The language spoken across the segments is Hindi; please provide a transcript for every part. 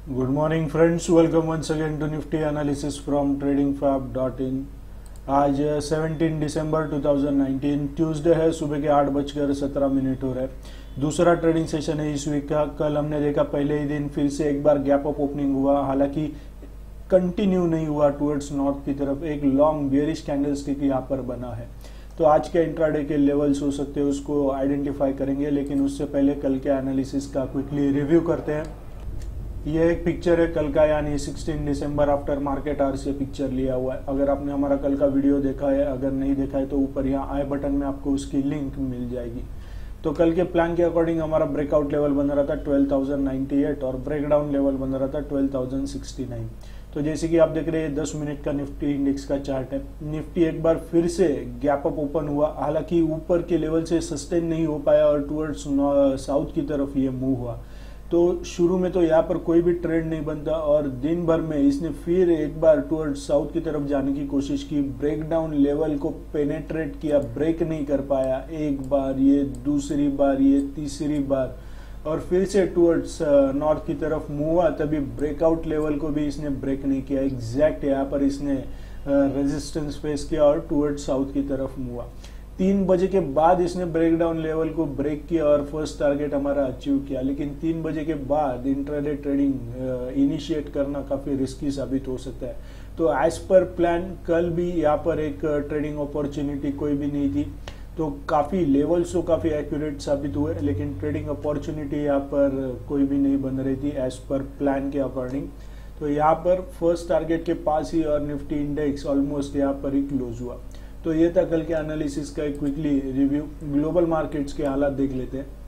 Good morning friends, welcome once again to Nifty analysis from tradingfab.in। आज 17 दिसंबर 2019 ट्यूसडे है, सुबह के 8:17 हो रहे हैं। दूसरा ट्रेडिंग सेशन है इस वीक का। कल हमने देखा पहले ही दिन फिर से एक बार गैप अप ओपनिंग हुआ, हालांकि कंटिन्यू नहीं हुआ टुवर्ड्स नॉर्थ की तरफ। एक लॉन्ग बेयरिश कैंडलस्टिक यहाँ पर बना है। तो आज के इंट्राडे के लेवल्स हो सकते हैं, उसको आइडेंटिफाई करेंगे, लेकिन उससे पहले कल के एनालिसिस का क्विकली रिव्यू करते हैं। ये एक पिक्चर है कल का, यानी 16 दिसंबर आफ्टर मार्केट आवर से पिक्चर लिया हुआ है। अगर आपने हमारा कल का वीडियो देखा है, अगर नहीं देखा है तो ऊपर यहाँ आई बटन में आपको उसकी लिंक मिल जाएगी। तो कल के प्लान के अकॉर्डिंग हमारा ब्रेकआउट लेवल बन रहा था 12,098 और ब्रेकडाउन लेवल बन रहा था 12,069। तो जैसे कि आप देख रहे हैं 10 मिनट का निफ्टी इंडेक्स का चार्ट है। निफ्टी एक बार फिर से गैप अप ओपन हुआ, हालांकि ऊपर के लेवल से सस्टेन नहीं हो पाया और टुवर्ड्स साउथ की तरफ ये मूव हुआ। तो शुरू में तो यहाँ पर कोई भी ट्रेंड नहीं बनता और दिन भर में इसने फिर एक बार टुवर्ड्स साउथ की तरफ जाने की कोशिश की, ब्रेकडाउन लेवल को पेनेट्रेट किया, ब्रेक नहीं कर पाया। एक बार ये, दूसरी बार ये, तीसरी बार, और फिर से टुवर्ड्स नॉर्थ की तरफ मूव हुआ। तभी ब्रेकआउट लेवल को भी इसने ब्रेक नहीं किया। एग्जैक्ट यहाँ पर इसने रेजिस्टेंस फेस किया और टुवर्ड्स साउथ की तरफ मूव हुआ। 3 बजे के बाद इसने ब्रेकडाउन लेवल को ब्रेक किया और फर्स्ट टारगेट हमारा अचीव किया। लेकिन 3 बजे के बाद इंट्राडे ट्रेडिंग इनिशिएट करना काफी रिस्की साबित हो सकता है। तो एज पर प्लान कल भी यहाँ पर एक ट्रेडिंग अपॉर्चुनिटी कोई भी नहीं थी। तो काफी लेवल्स तो काफी एक्यूरेट साबित हुए, लेकिन ट्रेडिंग अपॉर्चुनिटी यहाँ पर कोई भी नहीं बन रही थी एज पर प्लान के अकॉर्डिंग। तो यहाँ पर फर्स्ट टारगेट के पास ही और निफ्टी इंडेक्स ऑलमोस्ट यहाँ पर ही क्लोज हुआ। तो ये था कल के एनालिसिस का एक क्विकली रिव्यू। ग्लोबल मार्केट्स के हालात देख लेते हैं।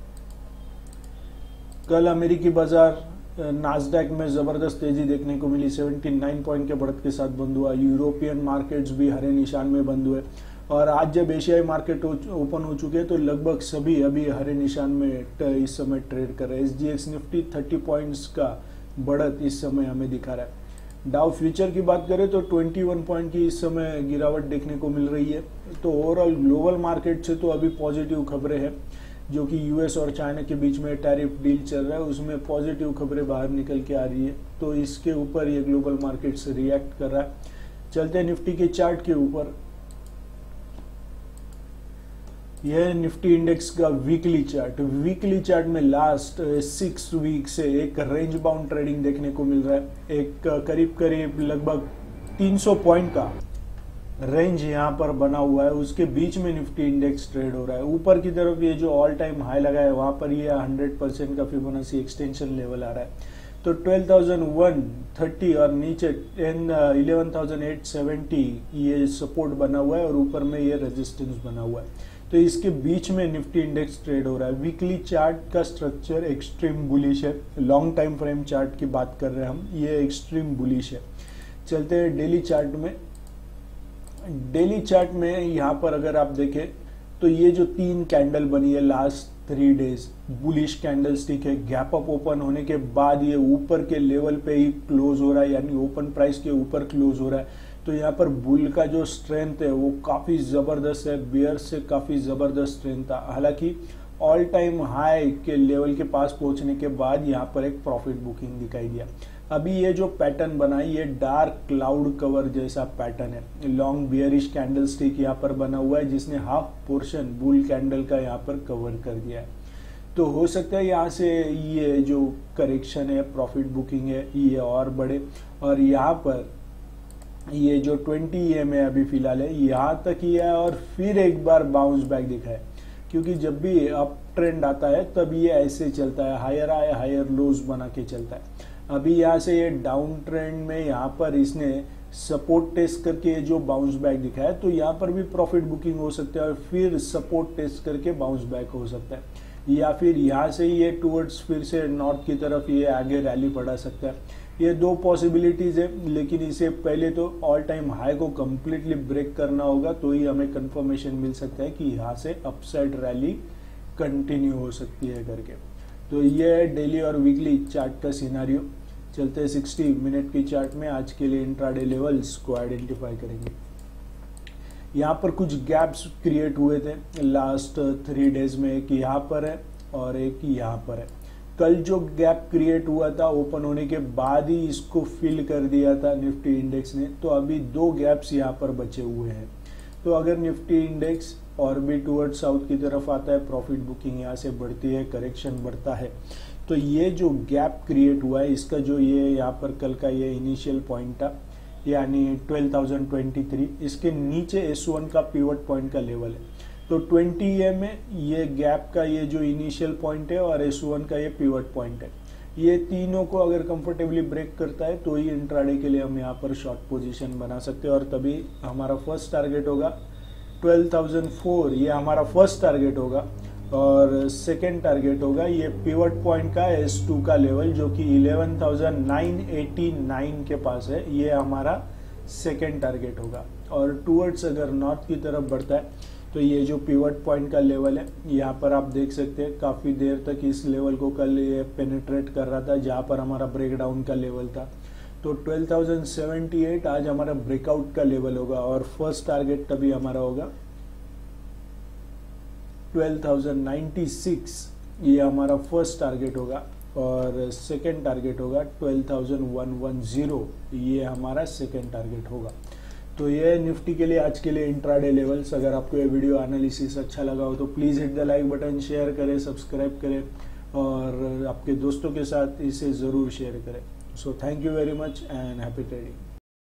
कल अमेरिकी बाजार नास्डैक में जबरदस्त तेजी देखने को मिली, 79 पॉइंट के बढ़त के साथ बंद हुआ। यूरोपियन मार्केट्स भी हरे निशान में बंद हुए और आज जब एशियाई मार्केट ओपन हो चुके हैं तो लगभग सभी अभी हरे निशान में इस समय ट्रेड कर रहे हैं। SGX निफ्टी 30 पॉइंट्स का बढ़त इस समय हमें दिखा रहा है। डाउ फ्यूचर की बात करें तो 21 पॉइंट की इस समय गिरावट देखने को मिल रही है। तो ओवरऑल ग्लोबल मार्केट से तो अभी पॉजिटिव खबरें हैं, जो कि यूएस और चाइना के बीच में टैरिफ डील चल रहा है, उसमें पॉजिटिव खबरें बाहर निकल के आ रही है। तो इसके ऊपर ये ग्लोबल मार्केट से रिएक्ट कर रहा है। चलते हैं निफ्टी के चार्ट के ऊपर। यह निफ्टी इंडेक्स का वीकली चार्ट। वीकली चार्ट में लास्ट 6 वीक से एक रेंज बाउंड ट्रेडिंग देखने को मिल रहा है। एक करीब लगभग 300 पॉइंट का रेंज यहाँ पर बना हुआ है, उसके बीच में निफ्टी इंडेक्स ट्रेड हो रहा है। ऊपर की तरफ ये जो ऑल टाइम हाई लगा है वहां पर ये 100% का फिबोनाची एक्सटेंशन लेवल आ रहा है। तो 12,130 और नीचे 11,870 ये सपोर्ट बना हुआ है और ऊपर में ये रेजिस्टेंस बना हुआ है। तो इसके बीच में निफ्टी इंडेक्स ट्रेड हो रहा है। वीकली चार्ट का स्ट्रक्चर एक्सट्रीम बुलिश है। लॉन्ग टाइम फ्रेम चार्ट की बात कर रहे हैं हम, ये एक्सट्रीम बुलिश है। चलते हैं डेली चार्ट में। डेली चार्ट में यहाँ पर अगर आप देखें तो ये जो 3 कैंडल बनी है last 3 days, bullish candle stick है। गैप अप ओपन होने के बाद ये ऊपर के लेवल पे ही क्लोज हो रहा है, यानी ओपन प्राइस के ऊपर क्लोज हो रहा है। तो यहाँ पर बुल का जो स्ट्रेंथ है वो काफी जबरदस्त है, बियर से काफी जबरदस्त स्ट्रेंथ था। हालांकि ऑल टाइम हाई के लेवल के पास पहुंचने के बाद यहाँ पर एक प्रॉफिट बुकिंग दिखाई दिया। अभी ये जो पैटर्न बना है ये डार्क क्लाउड कवर जैसा पैटर्न है। लॉन्ग बियरिश कैंडल स्टिक यहाँ पर बना हुआ है, जिसने हाफ पोर्शन बुल कैंडल का यहाँ पर कवर कर दिया है। तो हो सकता है यहाँ से ये जो करेक्शन है, प्रॉफिट बुकिंग है, ये और बढ़े और यहाँ पर ये जो 20 EM है अभी फिलहाल है यहाँ तक ही है और फिर एक बार बाउंस बैक दिखा है। क्योंकि जब भी अप ट्रेंड आता है तब ये ऐसे चलता है, हायर हाई हायर लोज बना के चलता है। अभी यहाँ से ये डाउन ट्रेंड में यहाँ पर इसने सपोर्ट टेस्ट करके जो बाउंस बैक दिखा है, तो यहाँ पर भी प्रॉफिट बुकिंग हो सकता है और फिर सपोर्ट टेस्ट करके बाउंस बैक हो सकता है, या फिर यहाँ से ये टुवर्ड्स फिर से नॉर्थ की तरफ ये आगे रैली बढ़ा सकता है। ये 2 पॉसिबिलिटीज है, लेकिन इसे पहले तो ऑल टाइम हाई को कंप्लीटली ब्रेक करना होगा, तो ही हमें कंफर्मेशन मिल सकता है कि यहाँ से अपसाइड रैली कंटिन्यू हो सकती है करके। तो ये है डेली और वीकली चार्ट का सिनारियो। चलते हैं 60 मिनट की चार्ट में। आज के लिए इंट्राडे लेवल्स को आइडेंटिफाई करेंगे। यहाँ पर कुछ गैप्स क्रिएट हुए थे लास्ट 3 डेज में, एक यहाँ पर है और एक यहाँ पर है। कल जो गैप क्रिएट हुआ था ओपन होने के बाद ही इसको फिल कर दिया था निफ्टी इंडेक्स ने, तो अभी 2 गैप्स यहाँ पर बचे हुए हैं। तो अगर निफ्टी इंडेक्स और भी टुवर्ड साउथ की तरफ आता है, प्रॉफिट बुकिंग यहाँ से बढ़ती है, करेक्शन बढ़ता है, तो ये जो गैप क्रिएट हुआ है इसका जो ये यहाँ पर कल का ये इनिशियल पॉइंट था यानी 12,023, इसके नीचे S1 का पिवट पॉइंट का लेवल है। तो 20 EM में ये गैप का ये जो इनिशियल पॉइंट है और S1 का ये पिवट पॉइंट है, ये तीनों को अगर कंफर्टेबली ब्रेक करता है तो ही इंट्राडे के लिए हम यहाँ पर शॉर्ट पोजीशन बना सकते हैं। और तभी हमारा फर्स्ट टारगेट होगा 12,004, ये हमारा फर्स्ट टारगेट होगा। और सेकेंड टारगेट होगा ये पिवट पॉइंट का S2 का लेवल जो कि 11,989 के पास है, ये हमारा सेकेंड टारगेट होगा। और टूवर्ड्स अगर नॉर्थ की तरफ बढ़ता है तो ये जो पिवट पॉइंट का लेवल है यहाँ पर आप देख सकते हैं काफ़ी देर तक इस लेवल को कल ये पेनिट्रेट कर रहा था जहाँ पर हमारा ब्रेकडाउन का लेवल था। तो 12,078 आज हमारा ब्रेकआउट का लेवल होगा और फर्स्ट टारगेट तभी हमारा होगा 12,096, ये हमारा फर्स्ट टारगेट होगा। और सेकेंड टारगेट होगा 12,110, ये हमारा सेकेंड टारगेट होगा। तो ये निफ्टी के लिए आज के लिए इंट्राडे लेवल्स। अगर आपको ये वीडियो एनालिसिस अच्छा लगा हो तो please hit the like button, share करें, सब्सक्राइब करें और आपके दोस्तों के साथ इसे ज़रूर शेयर करें। So thank you very much and happy trading.